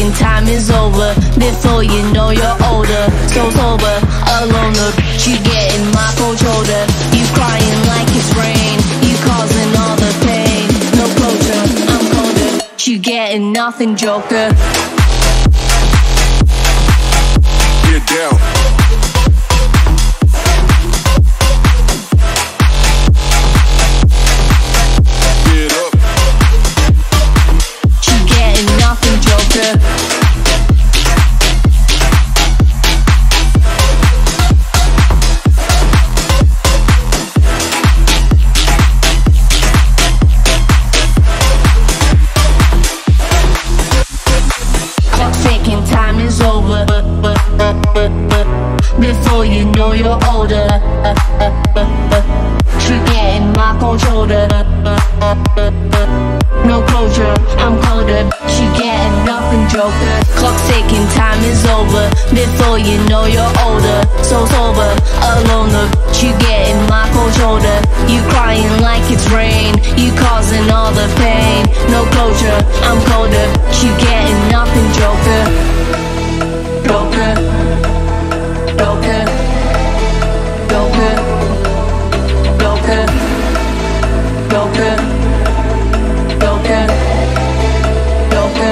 thinking time is over. Before you know you're older. So sober, alone, the bitch you getting my cold shoulder. You crying like it's rain, you causing all the pain. No closure, I'm colder. You getting nothing, joker. Get down. Before you know you're older. You're getting my cold shoulder. No closure, I'm colder. She getting nothing, joker. Clock's ticking, time is over. Before you know you're older. So sober, alone, the bitch you getting my cold shoulder. You crying like it's rain, you causing all the pain. No closure, I'm colder. You getting nothing, joker. Joker. Joker, Joker, Joker, Joker, Joker, Joker.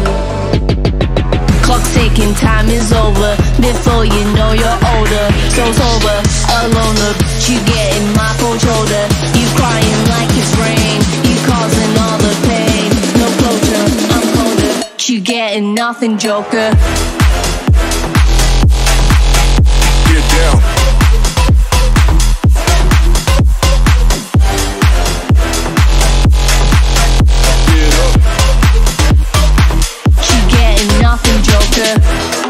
Clock's ticking, time is over. Before you know you're older. So sober, alone, the bitch you getting my cold shoulder. You crying like it's rain, you causing all the pain. No closure, I'm colder. You getting nothing, joker. Down. Get up. You getting nothing, joker.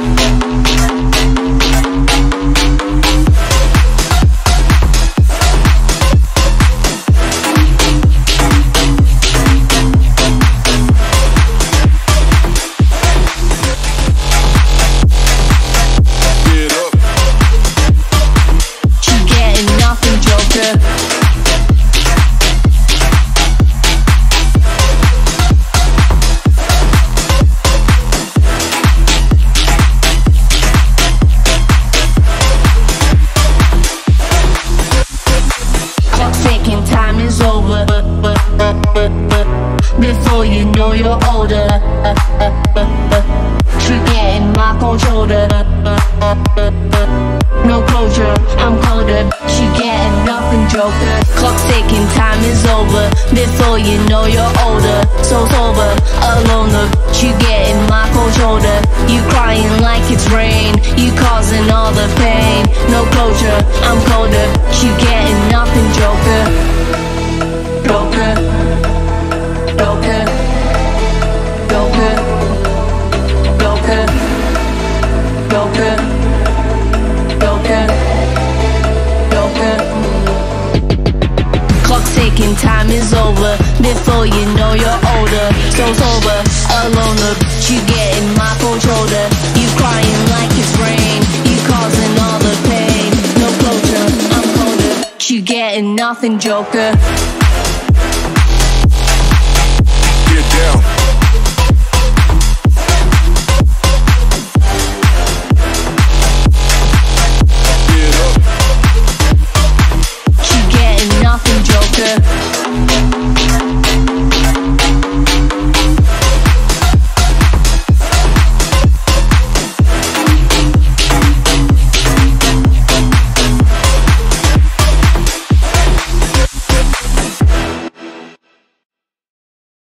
Before you know you're older. You're getting my cold shoulder. No closure, I'm colder. She getting nothing, joker. Clock's ticking, time is over. Before you know you're older. So sober, alone, the bitch you getting my cold shoulder. You crying like it's rain, you causing all the pain. No closure, I'm colder. You getting nothing, joker. Joker, Joker, Joker, Joker, Joker, Joker, Joker. Clock's ticking, time is over. Before you know you're older. So sober, alone, the bitch you getting my cold shoulder. You crying like it's rain, you causing all the pain. No closure, I'm colder. You getting nothing, joker. Get down. Get up. You getting nothing, joker.